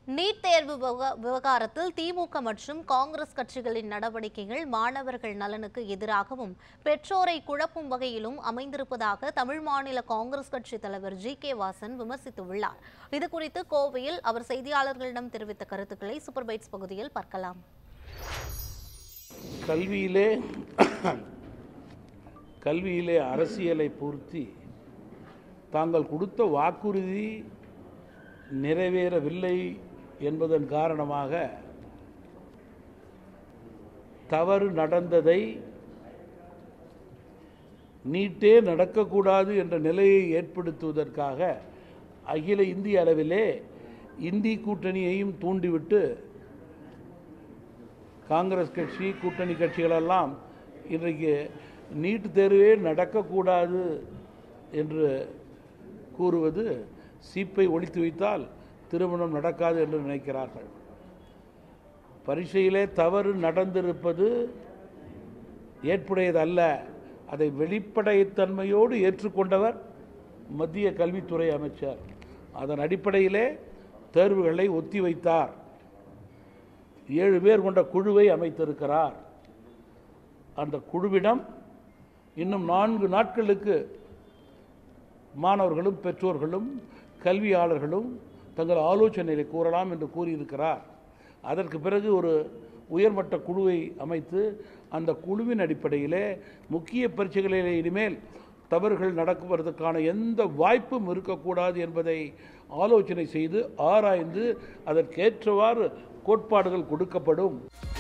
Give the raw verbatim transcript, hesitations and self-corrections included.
NEET தேர்வு விவகாரத்தில் திமுக மற்றும் காங்கிரஸ் கட்சிகளின் நடவடிக்கைகள் மாணவர்கள் நலனுக்கு எதிராகவும் பெற்றோரை குழப்பும் வகையிலும் அமைந்திருப்பதாக தமிழ் மாநில காங்கிரஸ் கட்சி தலைவர் ஜி கே வாசன் விமர்சித்துள்ளார். இதுகுறித்து கோவையில் அவர் செய்தியாளர்களிடம் தெரிவித்த கருத்துக்களை சூப்பர் பைட்ஸ் பகுதியில் பார்க்கலாம். கல்வியிலே கல்வியிலே அரசியலை பூர்த்தி தாங்கள் கொடுத்த வாக்குறுதி நிறைவேறவில்லை என்பதன் காரணமாக தவறு நடந்ததை நீட்டே நடக்கக்கூடாது என்ற நிலையை ஏற்படுத்துவதற்காக அகில இந்திய அளவிலே இந்தி கூட்டணியையும் தூண்டிவிட்டு காங்கிரஸ் கட்சி கூட்டணி கட்சிகளெல்லாம் இன்றைக்கு நீட் தேர்வே நடக்கக்கூடாது என்று கூறுவது சீப்பை ஒழித்து வைத்தால் திருமணம் நடக்காது என்று நினைக்கிறார்கள். பரீட்சையிலே தவறு நடந்திருப்பது ஏற்புடையதல்ல. அதை வெளிப்படைத்தன்மையோடு ஏற்றுக்கொண்டவர் மத்திய கல்வித்துறை அமைச்சர். அதன் அடிப்படையிலே தேர்வுகளை ஒத்தி வைத்தார். ஏழு பேர் கொண்ட குழுவை அமைத்திருக்கிறார். அந்த குழுவிடம் இன்னும் நான்கு நாட்களுக்கு மாணவர்களும் பெற்றோர்களும் கல்வியாளர்களும் தங்கள் ஆலோசனைகளை கூறலாம் என்று கூறியிருக்கிறார். அதற்கு பிறகு ஒரு உயர்மட்ட குழுவை அமைத்து அந்த குழுவின் அடிப்படையிலே முக்கிய பரீட்சைகளிலே இனிமேல் தவறுகள் நடக்குவதற்கான எந்த வாய்ப்பும் இருக்கக்கூடாது என்பதை ஆலோசனை செய்து ஆராய்ந்து அதற்கேற்றவாறு கோட்பாடுகள் கொடுக்கப்படும்.